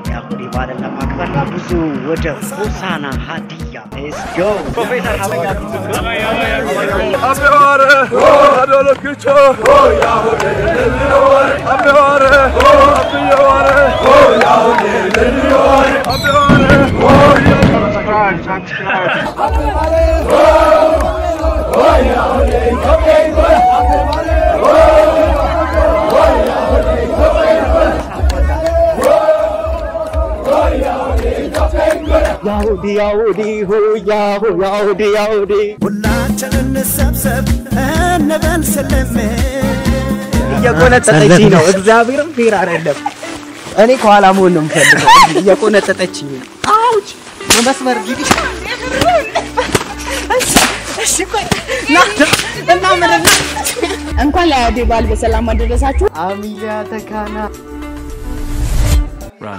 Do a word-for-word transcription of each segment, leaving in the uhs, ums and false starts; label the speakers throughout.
Speaker 1: ያሁዲ ባለና ማክበርና ብዙ ወደ ሆሳና ሀዲያ let's go ፕሮፌሰር ሀበያ
Speaker 2: አብራረ አዶሎክቾ ያሁዲ ለሊዋር አብራረ አብያዋረ ያሁዲ ለሊዋር አብራረ subscribe subscribe አብራረ ያሁዲ ከበይጎ አብራረ Yahudi Yahudi ho Yahu Yahudi Yahudi
Speaker 3: ሁላችንን እንሰብሰብ እንበል ስለሜ
Speaker 1: እየቆነጠጠችኝ ነው እግዚአብሔርም ፌር አይደለም እኔ ከኋላ መሆን ነው የምፈልገው እየቆነጠጠችኝ ነው አውጭ መስመር ዲዲ እሺ ቆይ ና እና ምንና
Speaker 4: እንኳን ለአዲ ባል በሰላም አደረሳችሁ
Speaker 1: አሚያ ተካና
Speaker 2: run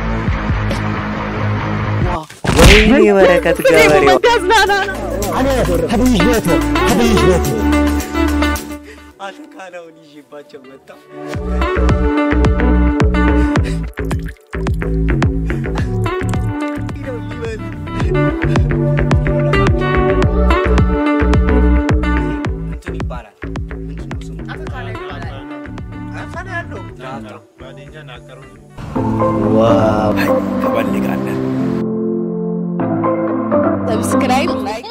Speaker 1: ወይኔ በረከት ገበሬው
Speaker 3: አኔ ሀዲሽ ቤት ሀዲሽ ቤት
Speaker 1: አሽካናውን ይሽባቸው መጣ እንትን ይባላል አፈካላ ይባላል አፈካላ ያለው ባዲኛ ናቀሩ ዋው ተበልጋለ
Speaker 4: ሰብስክራይብ ላይክ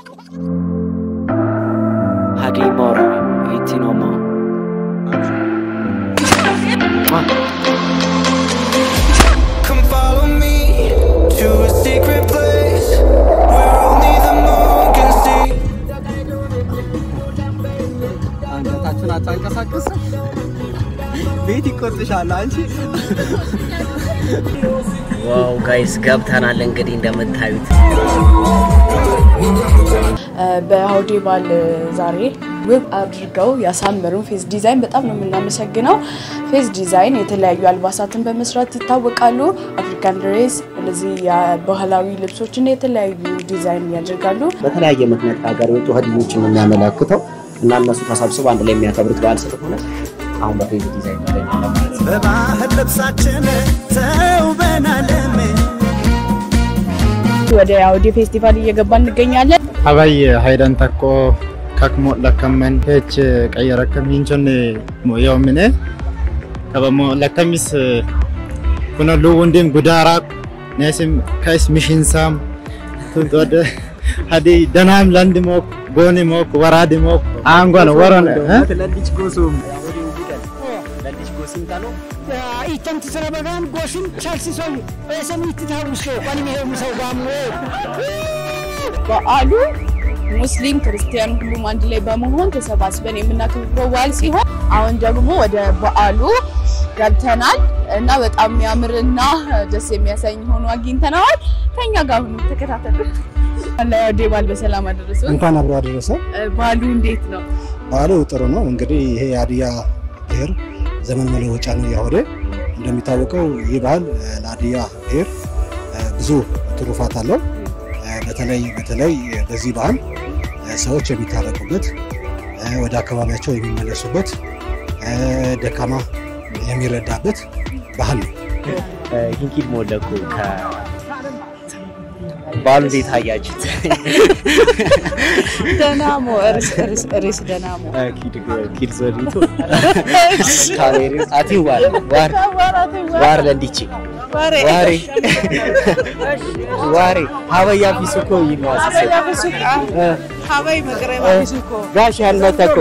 Speaker 1: Hadimora Itinoma
Speaker 3: Come follow me to a secret place where only the moon can see
Speaker 1: አንገታችን አታንቀሳቀስ ቤት ይቆጥሻል አንቺ ዋው ጋይስ ገብተናል እንግዲህ እንደምታዩት
Speaker 4: በአውዲ ባል ዛሬ ውብ አድርገው ያሳመሩን ፌስ ዲዛይን በጣም ነው የምናመሰግነው ፌስ ዲዛይን የተለያዩ አልባሳትን በመስራት ይታወቃሉ አፍሪካን ድሬስ እንደዚህ ባህላዊ ልብሶችን የተለያዩ ዲዛይን ያደርጋሉ
Speaker 5: በተለያየ ምክንያት ሀገር ወጡ ሀዲዮችን የሚያመላክተው እና እነሱ ተሰብስበው አንድ ላይ የሚያከብሩት በዓል ስለሆነ አሁን በፌስ ዲዛይን ተገኝተናል
Speaker 3: በባህል ልብሳችን ተውበናል
Speaker 4: ወደ አውዲ ፌስቲቫል እየገባን እንገኛለን
Speaker 6: አባይ ሃይዳን ታቆ ካክሞ ለከመን ሄች ቀየረከም ይንቸን ሞያውምኔ ከበሞ ለከሚስ ኩነ ሉውንዲን ጉዳራ ነስም ካይስ ሚሽንሳም ወደ ሀዲ ደናም ላንድሞ ጎኒሞ ወራዲሞ አንጓን ወራነ
Speaker 1: ለልጅ ጎሱም ለልጅ ጎሱም ታሎ
Speaker 3: ኢተንት ሰረበጋን ጎሽን ቻልሲሶይ እሰሚት ታውሾ ወንሚ ሄሙሰው ጋሞ
Speaker 4: በዓሉ ሙስሊም ክርስቲያን ሁሉም አንድ ላይ በመሆን ተሰባስበን የምናከብረው በዓል ሲሆን አሁን ደግሞ ወደ በዓሉ ገብተናል እና በጣም የሚያምርና ደስ የሚያሰኝ ሆኖ አግኝተናል ከኛ ጋር ሁሉ ተከታተሉ አላህ ባል በሰላም አደረሰው
Speaker 7: እንኳን አብሮ አደረሰ
Speaker 4: በዓሉ እንዴት ነው
Speaker 7: በዓሉ ጥሩ ነው እንግዲህ ይሄ አዲያ ብሔር ዘመን መለወጫ ነው ያወደ እንደሚታወቀው ይህ በዓል ለአዲያ ብሔር ብዙ ትሩፋት አለው በተለይ በተለይ በዚህ በዓል ሰዎች የሚታረቁበት ወደ አካባቢያቸው የሚመለሱበት ደካማ የሚረዳበት በዓል ነው
Speaker 1: ሂንኪድ ሞለኩ ከ ባሉ ዴታ ያጅት
Speaker 4: ደናሞ እርስ እርስ እርስ ደናሞ
Speaker 1: ኪድ ኪድ ዘሪቱ ካሬሪ አቲው ዋር ዋር ዋር ለንዲቺ ዋሬ ዋሬ ሀበያ ቢሱኮ ይማስ
Speaker 4: ሀበያ ቢሱኮ ሀበይ መቅረባ ቢሱኮ
Speaker 1: ጋሽ ያልመጣኩ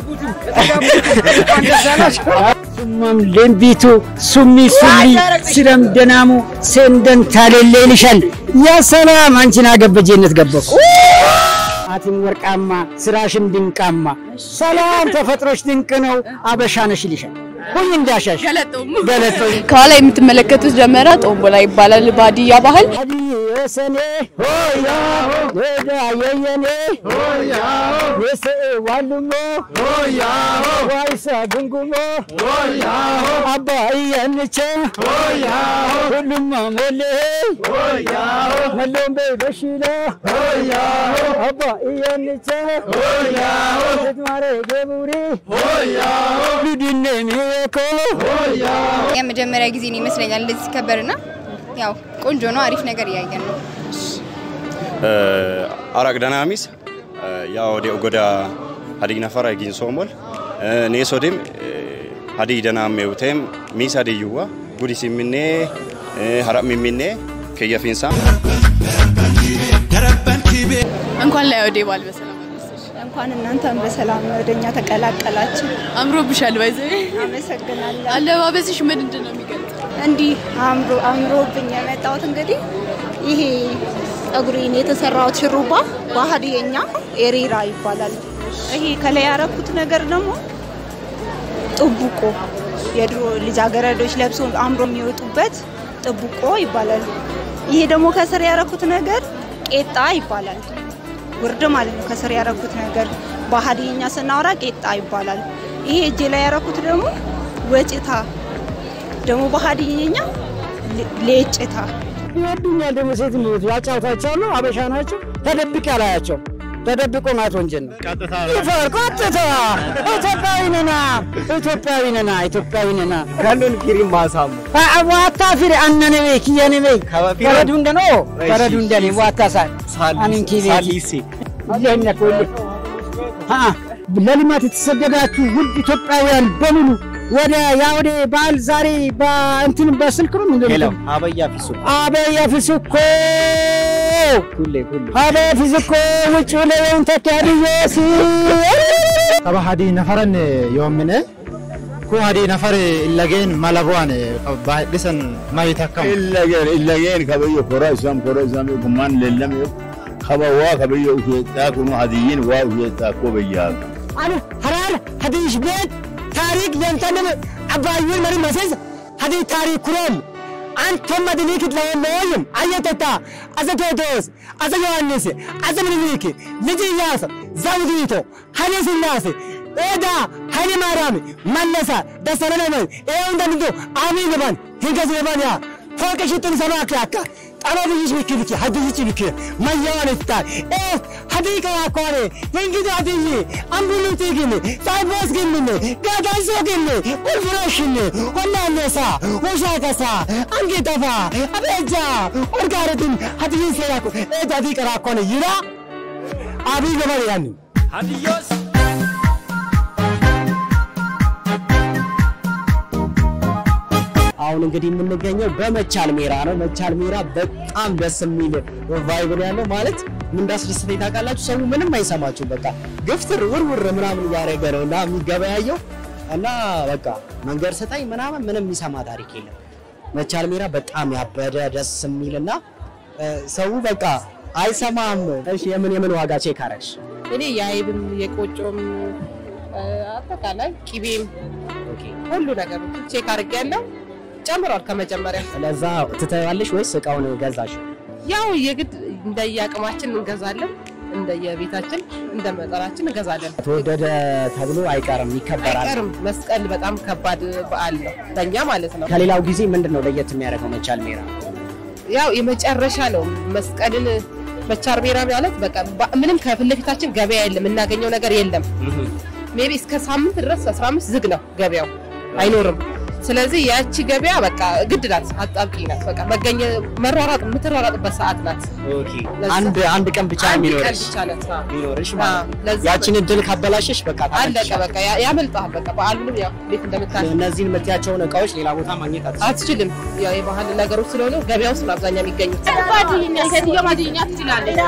Speaker 8: ሱማም ለምቢቱ ሱሚ ሱሊ ሲረም ደናሙ ሰንደን ታለለልሻል ያ ሰላም አንቺና ገበጀነት ገበኩ አቲም ወርቃማ ስራሽም ድንቃማ ሰላም ተፈጥሮሽ ድንቅ ነው አበሻነሽ ይልሻል ሁሉ እንዳሻሽ
Speaker 4: ገለጦም ገለጦም ከኋላ የምትመለከቱት ደመራ ጦምቦላ ይባላል ባዲያ ባህል
Speaker 8: ሰኔ ሆያ ወዳ የየኔ ሆያ ወሰ ዋሉሞ ሆያ ዋይሳ ጉንጉሞ ሆያ አባይያንቸ ሆያ ሁሉም ሞሌ ሆያ መሎም በበሽላ ሆያ አባይያንቸ ሆያ ተማረ ገቡሪ ሆያ ሉድነኔ ኮ ሆያ
Speaker 9: የመጀመሪያ ጊዜ ነው ይመስለኛል እንደዚህ ከበርና ያው ቆንጆ ነው አሪፍ ነገር ያያየን ነው
Speaker 10: አራግዳናሚስ ያው ዲ ኦጎዳ ሀዲግ ነፈራ ይጊን ሶሞል ኔሶዲም ሀዲግ ደናሜውቴም ሚሳ ዲዩዋ ጉዲስ ሚኔ ሀራም ሚኔ ከየፊንሳ
Speaker 4: እንኳን ላይ ወደ ባል በሰላም
Speaker 11: እንኳን እናንተም በሰላም ወደኛ ተቀላቀላችሁ
Speaker 4: አምሮብሻል ባይዘ
Speaker 11: አመሰግናለሁ
Speaker 4: አለባበስሽ ምንድን ነው የሚገልጸው
Speaker 11: እንዲ አምሮ አምሮብኝ የመጣሁት እንግዲህ ይሄ ጸጉሬን የተሰራው ሽሩባ በሀዲየኛ ኤሪራ ይባላል ይሄ ከላይ ያረኩት ነገር ደግሞ ጥቡቆ የድሮ ልጃገረዶች ለብሶ አምሮ የሚወጡበት ጥቡቆ ይባላል ይሄ ደግሞ ከስር ያረኩት ነገር ቄጣ ይባላል ወርድ ማለት ነው ከስር ያረኩት ነገር በሀዲየኛ ስናወራ ቄጣ ይባላል ይሄ እጄ ላይ ያረኩት ደግሞ ወጭታ ደግሞ በሀዲየኛ ሌጭታ
Speaker 8: ይወዱኛል ደግሞ ሴት ነው ያጫውታቸው ነው አበሻ ናቸው ተደብቅ ያላያቸው ተደብቆ ማት ወንጀል ነው
Speaker 6: ቀጥታ
Speaker 8: ይፈር ቀጥታ ኢትዮጵያዊ ነና ኢትዮጵያዊ ነና ኢትዮጵያዊ ነና
Speaker 1: ካሉን ፊሪም ማሳሙ
Speaker 8: አዋታ ፊሪ አነነቤ kiyanebe ከረዱ እንደኖ ከረዱ እንደኔ ዋታሳ አንንኪ
Speaker 1: ሳሊሲ
Speaker 8: ለኛ ኮል አ ለልማት የተሰደዳችሁ ውድ ኢትዮጵያውያን በሙሉ ወደ ያውዴ ባል ዛሬ በእንትን በስልክ ነው ምንድነው
Speaker 1: ሄሎ አበያ ፊሱ
Speaker 8: አበያ ፊሱኮ
Speaker 1: ኩሌ ኩሌ
Speaker 8: አበያ ፊሱኮ ውጭ ለውን ተካዲየሲ
Speaker 6: ተባሃዲ ነፈረን የወምነ ኩ ሃዲ ነፈር ኢላገን ማላቧን ባዲሰን ማይታከም
Speaker 12: ኢላገን ኢላገን ከበየ ኮራ ኢስላም ኮራ ኢስላም ጉማን ለለም ከበዋ ከበየ ታኩኑ ሃዲይን ዋው የታኮ በያ
Speaker 8: አሉ ሐራር ሃዲሽ ቤት ታሪክ ለንተንም አባዩን መሪ መሰዝ ሃዲ ታሪክ ኩሮም አንተም መድኒክ ለወለም አየተታ አዘቶቶስ አዘዮሐንስ አዘምኒክ ልጅያስ ዛውዲቶ ሐነስናስ ኤዳ ኃይለ ማርያም መለሳ ደሰለነ ኤው እንደምዶ አሚን ባን ህገዘባን ያ ፎከሽቱን ሰማካካ ጠራብይሽ ልክልክ ሀዲይች ልክ ማያዋለታ እ ሀዲይካ አቋሬ እንግዲህ ሀዲይ አምቡሉት ግን ሳይቦስ ግን ጋዳይሶ ግን ወልፍራሽን ወላነሳ ወሻከሳ አንጌታፋ አበጃ ኦርጋረትን ሀዲይ ሰራኮ እ ዳዲ ቀራኮነ ይራ አብይ ገበሬ ያን ሀዲዮስ
Speaker 5: አሁን እንግዲህ የምንገኘው በመቻል ሜራ ነው መቻል ሜራ በጣም ደስ የሚል ቫይብ ያለው ማለት ምን እንዳስደስተኝ ታውቃላችሁ ሰው ምንም አይሰማችሁ በቃ ግፍትር ውርውር ምናምን ያረገ ነውና የሚገበያየው እና በቃ መንገር ሰጣይ ምናምን ምንም የሚሰማ ታሪክ የለም መቻል ሜራ በጣም ያበደ ደስ የሚልና ሰው በቃ አይሰማም እሺ የምን የምን ዋጋ ቼክ አረግሽ
Speaker 13: እኔ ያይብም የቆጮም አጠቃላይ ቂቤም ኦኬ ሁሉ ነገር ቼክ አርጋለሁ ጨምሯል ከመጀመሪያ
Speaker 5: ለዛ ትተያለሽ ወይስ እቃውን ገዛሽ
Speaker 13: ያው የግድ እንደያቀማችን እንገዛለን እንደየቤታችን እንደመጠራችን እንገዛለን
Speaker 5: ተወደደ ተብሎ አይቀርም ይከበራል
Speaker 13: አይቀርም መስቀል በጣም ከባድ በዓል ነው ለኛ ማለት ነው
Speaker 5: ከሌላው ጊዜ ምንድነው ለየት የሚያደርገው መቻል ሜራ
Speaker 13: ያው የመጨረሻ ነው መስቀልን መቻል ሜራ ማለት በቃ ምንም ከፍለፊታችን ገበያ የለም እናገኘው ነገር የለም ሜቢ እስከ ሳምንት ድረስ አስራ አምስት ዝግ ነው ገበያው አይኖርም ስለዚህ ያቺ ገበያ በቃ ግድላት አጣብቂ ናት በቃ መገኘ መራራጥ ምትራራጥበት ሰዓት ናት
Speaker 5: ኦኬ አንድ አንድ ቀን ብቻ የሚኖርሽ የሚኖርሽ ማለት ያቺን እድል ካበላሽሽ በቃ
Speaker 13: አለቀ በቃ ያመልጣል በቃ በዓሉንም ያው ቤት እንደምታል
Speaker 5: እነዚህን መጥያቸውን እቃዎች ሌላ ቦታ ማግኘት
Speaker 13: አትችልም ያው የባህል ነገሮች ስለሆነ ገበያው ውስጥ አብዛኛው የሚገኙት
Speaker 4: ባዲኛ ከዲዮ ማዲኛ ትችላለች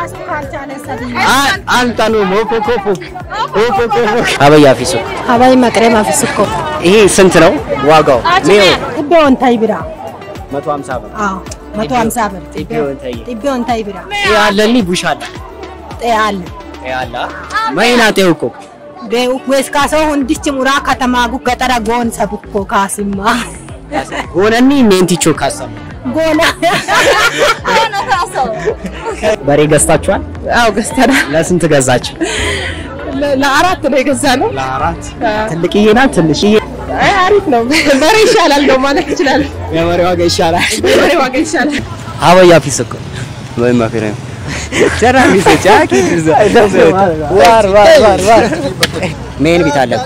Speaker 5: አንተ ነው ሞኮኮፎ ኦኮኮፎ አበያ ፊሱ
Speaker 14: አባይ መቅረም አፍስኮ
Speaker 5: ይሄ ስንት ነው ዋጋው ሜዮ
Speaker 14: ጥቢውን ታይ ብራ
Speaker 5: መቶ ሃምሳ ብር
Speaker 14: አዎ መቶ ሃምሳ ብር
Speaker 5: ጥቢውን ታይ
Speaker 14: ጥቢውን ታይ ብራ
Speaker 5: ያለኒ ቡሻላ
Speaker 14: ጤያል
Speaker 5: ያላ ማይና ጤውኮ
Speaker 14: ደው ወይስ ካሰው እንዲች ሙራ ከተማጉ ገጠራ ጎን ሰብኮ ካሲማ
Speaker 5: ጎነኒ ሜንቲቾ ካሰማ
Speaker 14: ጎና
Speaker 4: ጎና ካሰው
Speaker 5: በሬ ገዝታችኋል
Speaker 13: አዎ ገዝተናል
Speaker 5: ለስንት ገዛችሁ
Speaker 13: ለአራት ነው የገዛነው
Speaker 5: ለአራት ትልቅዬ ናት ትንሽዬ
Speaker 13: አይ አሪፍ ነው በሬ ይሻላል ነው ማለት ይችላል
Speaker 5: የበሬ ዋጋ ይሻላል
Speaker 13: የበሬ ዋጋ ይሻላል
Speaker 5: አበያ ፊስኮ
Speaker 10: ወይ ማከረም
Speaker 5: ተራሚ ሰጫቂ ዋር ዋር ዋር ዋር ሜን ቢታለኮ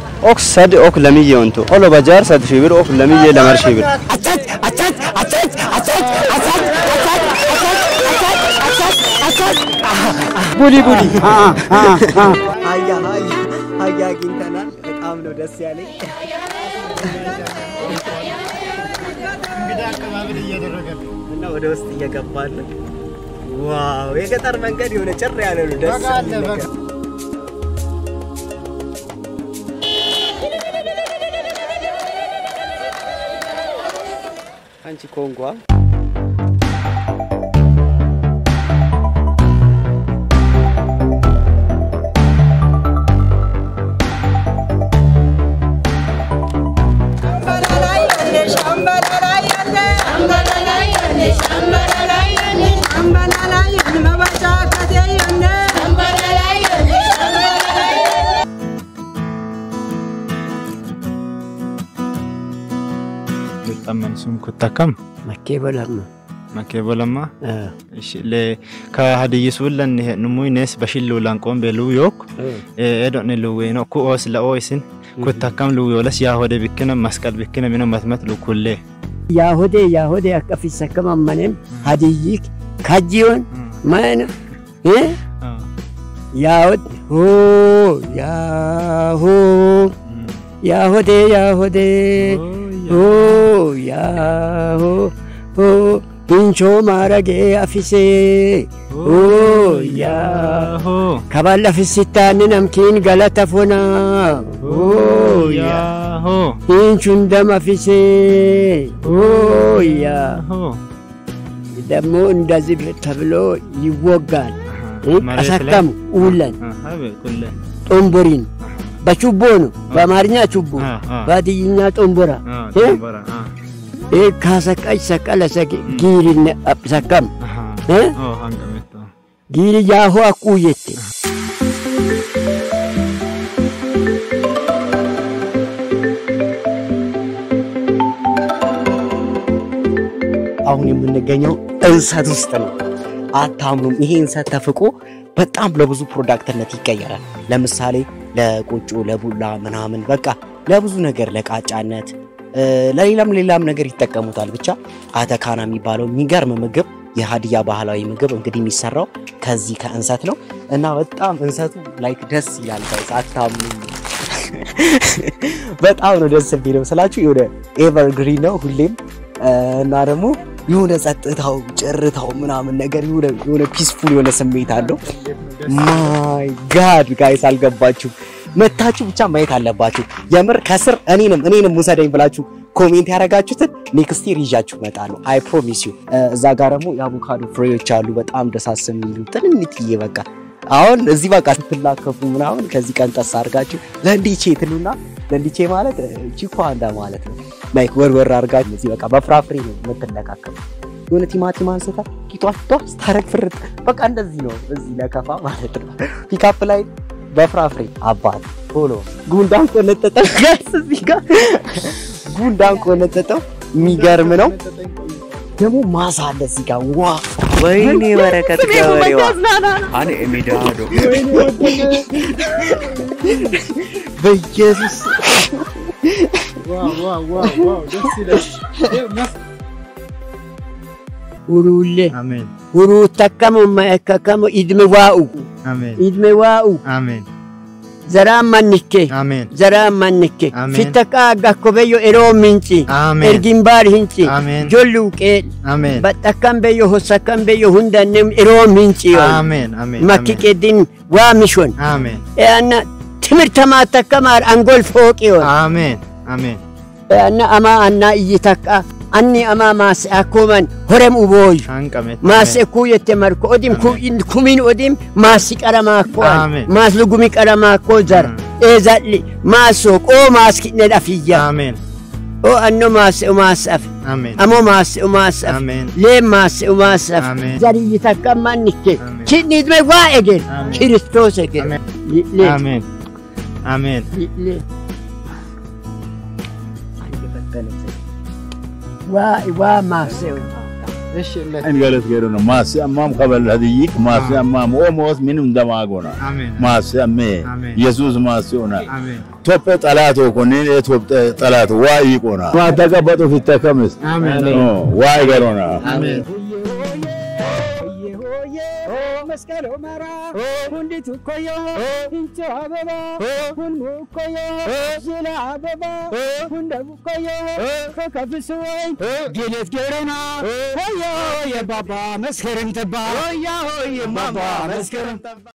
Speaker 10: ኦክሰድ ኦክ ለሚየ ወንቶ ኦሎ ባጃር ሰድ ሺብር ኦክ ለሚየ ለማር ሺብር
Speaker 8: አቻች አቻች አቻች ቡሊ ቡሊ
Speaker 1: አያ አያ አያ አግኝተናል። በጣም ነው ደስ ያለኝ።
Speaker 6: እንግዲህ አቀባበል እያደረገልን
Speaker 1: እና ወደ ውስጥ እየገባን ዋው የገጠር መንገድ የሆነ ጭር ያለ ነው ደስ የሚል አንቺ ኮንጓ
Speaker 6: ተመን ሱም ኩታከም
Speaker 8: መከበለማ
Speaker 6: መከበለማ እሺ ለ ከሀዲይስ ወለን ንሙይነስ በሽሉ ላንቆም በሉ ዮክ ኤዶን ሉዌ ነው ኩኦስ ለኦይስን ኩታከም ሉዌ ወለስ ያሆደ ቢከነ መስቀል ቢከነ ምን ማትመት ሉኩሌ
Speaker 8: ያሆደ ያሆደ አቀፊሰከም ማንም ሀዲይክ ካጂውን ማን እ ያሆድ ሆ ያሆ ያሆደ ያሆደ Oh yaho oh pincho marage afise oh yaho kaballa fisitani namkin galata fona oh yaho pinchundam afise oh yaho demo እንደዚህ ተብሎ ይወጋል አሳከም ኡለን ጦምቦሪን በቹቦ ነው በአማርኛ ቹቦ ባዲኛ ጦምቦራ እ ካሰቃይ ሰቀለ ሰቂ ጊሪነ አብሰከም እ ጊሪ ያሆ አቁየት
Speaker 1: አሁን የምንገኘው እንሰት ውስጥ ነው አታምኑም ይሄ እንሰት ተፍቆ በጣም ለብዙ ፕሮዳክትነት ይቀየራል ለምሳሌ ለቆጮ ለቡላ ምናምን በቃ ለብዙ ነገር ለቃጫነት ለሌላም ሌላም ነገር ይተቀሙታል ብቻ አተካና የሚባለው የሚገርም ምግብ የሀዲያ ባህላዊ ምግብ እንግዲህ የሚሰራው ከዚህ ከእንሰት ነው እና በጣም እንሰቱ ላይክ ደስ ይላል አታምኑ በጣም ነው ደስ የሚለው ስላችሁ የሆነ ኤቨርግሪን ነው ሁሌም እና ደግሞ የሆነ ጸጥታው ጭርታው ምናምን ነገር የሆነ የሆነ ፒስፉል የሆነ ስሜት አለው ማይ ጋድ ጋይስ አልገባችሁ መታችሁ ብቻ ማየት አለባችሁ የምር ከስር እኔንም እኔንም ሙሰደኝ ብላችሁ ኮሜንት ያረጋችሁትን ኔክስት ይር ይዣችሁ መጣለሁ አይ ፕሮሚስ ዩ እዛ ጋር ደግሞ የአቮካዶ ፍሬዎች አሉ በጣም ደሳስ የሚሉ ትንንትዬ በቃ አሁን እዚህ በቃ ስትላከፉ ምናምን ከዚህ ቀን ጠስ አድርጋችሁ ለንዲቼ ትሉና ለንዲቼ ማለት ቺኳንዳ ማለት ነው ላይክ ወርወር አድርጋችሁ እዚህ በቃ በፍራፍሬ ነው የምትለካከፉ የሆነ ቲማቲም አንስታ ቂጧት ጧስ ታረክ ፍርጥ በቃ እንደዚህ ነው እዚህ ለከፋ ማለት ነው ፒካፕ ላይ በፍራፍሬ አባት ቶሎ ጉንዳን ቆነጠጠው ጋይስ እዚህ ጋር ጉንዳን ቆነጠጠው የሚገርም ነው ደግሞ ማሳ አለ እዚህ ጋር ዋ ወይኔ በረከት ገበሬዋ አኔ ኤሚዳዶ በኢየሱስ
Speaker 6: ዋው ዋው ዋው ዋው ደስ ይላል
Speaker 8: ውሩሌ
Speaker 6: አሜን
Speaker 8: ውሩ ተከሙ ማከከሙ ኢድመዋኡ
Speaker 6: አሜን
Speaker 8: ኢድመዋኡ
Speaker 6: አሜን
Speaker 8: ዘራ ማንኬ
Speaker 6: አሜን
Speaker 8: ዘራ ማንኬ ፊተካ ጋኮበዮ ኤሮ ሚንጪ ኤርጊምባር ሂንጪ ጆሉቄ
Speaker 6: አሜን
Speaker 8: በጠከም በዮ ሆሰከም በዮ ሁንደንም ኤሮ ሚንጪ
Speaker 6: አሜን አሜን
Speaker 8: ማኪቄዲን ዋሚሾን
Speaker 6: አሜን
Speaker 8: ያና ትምርት ተማተከማር አንጎል ፎቂዮ
Speaker 6: አሜን አሜን
Speaker 8: ያና አማ አና ይተካ anni ama mas akoman horem uboy mas ku yetemarko odim ku kumin odim mas karama ko mas lugumi karama ko jar ezali maso ko mas kitne dafiya
Speaker 6: amen
Speaker 8: o anno mas mas af
Speaker 6: amen
Speaker 8: amo mas mas af le mas mas af jari yitakaman nikke kitni me wa egen kristos egen
Speaker 6: amen amen
Speaker 8: وا وا ماسو
Speaker 6: ايش اللي
Speaker 12: ان قالت غيرنا ما سي امام قبل هذيك ما سي امام او موس منهم دماغونا ما سي امي يسوع ما سيونا توب طلاتو كونين توب طلاتو واي كونا ما تقبطوا في التكمس امين واي غيرنا امين
Speaker 2: መስቀል ኦመራ ሁንዲቱ ኮዮ እንቾ አበባ ሁንሙ ኮዮ ጅላ አበባ ሁንደቡ ኮዮ ከከፍስወይ ጊለት ገረና ሆዮ የባባ መስከረም ተባ ሆያ ሆይ የማማ መስከረም ተባ